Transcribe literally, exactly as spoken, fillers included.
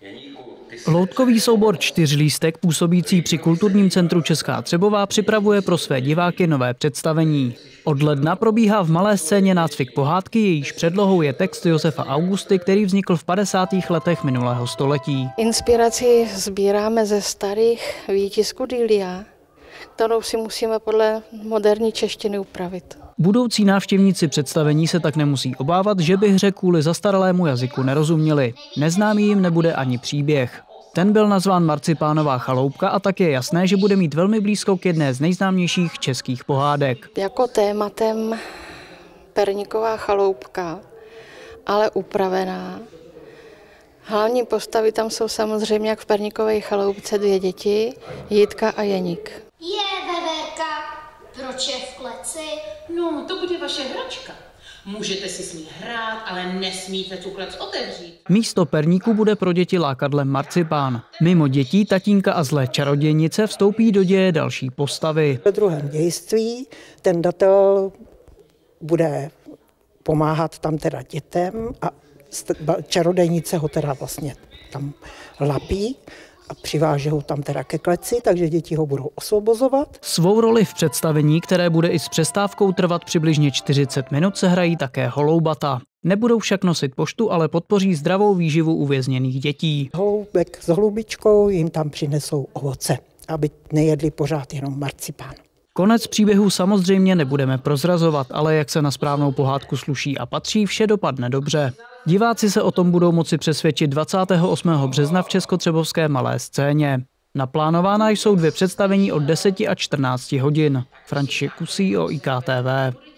Loutkový soubor Čtyřlístek, působící při Kulturním centru Česká Třebová, připravuje pro své diváky nové představení. Od ledna probíhá v Malé scéně nácvik pohádky, jejíž předlohou je text Josefa Augusty, který vznikl v padesátých letech minulého století. Inspiraci sbíráme ze starých výtisků Dilia, kterou si musíme podle moderní češtiny upravit. Budoucí návštěvníci představení se tak nemusí obávat, že by hře kvůli zastaralému jazyku nerozuměli. Neznámý jim nebude ani příběh. Ten byl nazván Marcipánová chaloupka a tak je jasné, že bude mít velmi blízko k jedné z nejznámějších českých pohádek. Jako tématem Perníková chaloupka, ale upravená. Hlavní postavy tam jsou samozřejmě jak v Perníkové chaloupce dvě děti, Jitka a Jeník. Je, Veverka, proč je v kleci? No, to bude vaše hračka. Můžete si s ní hrát, ale nesmíte tu klec otevřít. Místo perníku bude pro děti lákadlem marcipán. Mimo dětí, tatínka a zlé čarodějnice vstoupí do děje další postavy. Ve druhém dějství ten datel bude pomáhat tam teda dětem a čarodějnice ho teda vlastně tam lapí a přiváže ho tam teda ke kleci, takže děti ho budou osvobozovat. Svou roli v představení, které bude i s přestávkou trvat přibližně čtyřicet minut, se hrají také holoubata. Nebudou však nosit poštu, ale podpoří zdravou výživu uvězněných dětí. Holoubek s holubičkou jim tam přinesou ovoce, aby nejedli pořád jenom marcipán. Konec příběhu samozřejmě nebudeme prozrazovat, ale jak se na správnou pohádku sluší a patří, vše dopadne dobře. Diváci se o tom budou moci přesvědčit dvacátého osmého března v Českotřebovské Malé scéně. Naplánována jsou dvě představení od deseti a čtrnácti hodin. František Kusí o I K T V.